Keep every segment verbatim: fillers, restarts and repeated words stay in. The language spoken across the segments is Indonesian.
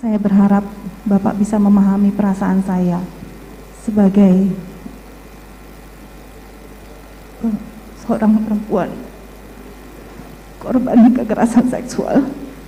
Saya berharap Bapak bisa memahami perasaan saya sebagai seorang perempuan korban kekerasan seksual.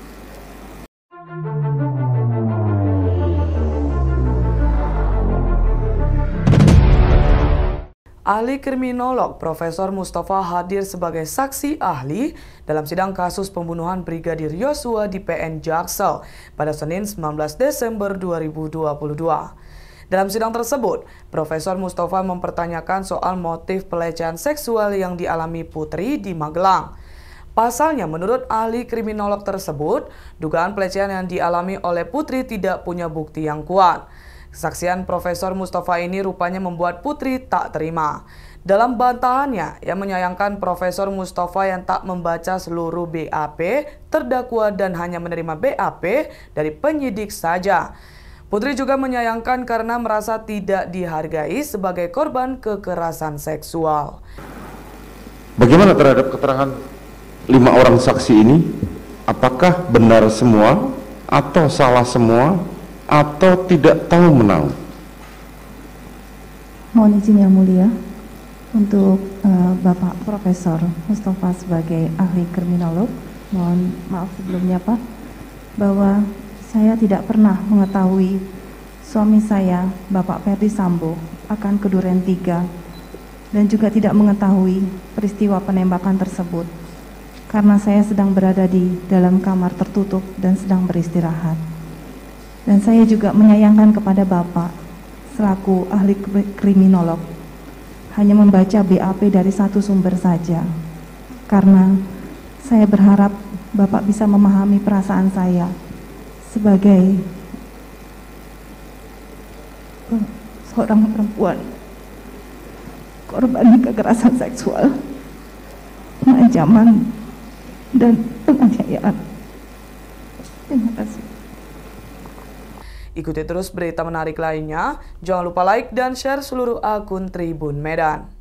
Ahli kriminolog Profesor Mustafa hadir sebagai saksi ahli dalam sidang kasus pembunuhan Brigadir Yosua di P N Jaksel pada Senin sembilan belas Desember dua ribu dua puluh dua. Dalam sidang tersebut, Profesor Mustafa mempertanyakan soal motif pelecehan seksual yang dialami Putri di Magelang. Pasalnya, menurut ahli kriminolog tersebut, dugaan pelecehan yang dialami oleh Putri tidak punya bukti yang kuat. Kesaksian Profesor Mustafa ini rupanya membuat Putri tak terima. Dalam bantahannya, ia menyayangkan Profesor Mustafa yang tak membaca seluruh B A P terdakwa dan hanya menerima B A P dari penyidik saja. Putri juga menyayangkan karena merasa tidak dihargai sebagai korban kekerasan seksual. Bagaimana terhadap keterangan lima orang saksi ini? Apakah benar semua atau salah semua? Atau tidak tahu menau? Mohon izin yang mulia untuk uh, Bapak Profesor Mustafa sebagai ahli kriminolog, mohon maaf sebelumnya Pak, bahwa saya tidak pernah mengetahui suami saya, Bapak Ferdi Sambo, akan ke Duren tiga dan juga tidak mengetahui peristiwa penembakan tersebut karena saya sedang berada di dalam kamar tertutup dan sedang beristirahat. Dan saya juga menyayangkan kepada Bapak selaku ahli kriminolog hanya membaca B A P dari satu sumber saja, karena saya berharap Bapak bisa memahami perasaan saya sebagai seorang perempuan korban kekerasan seksual, pengancaman dan penganiayaan. Terima kasih. Ikuti terus berita menarik lainnya. Jangan lupa like dan share seluruh akun Tribun Medan.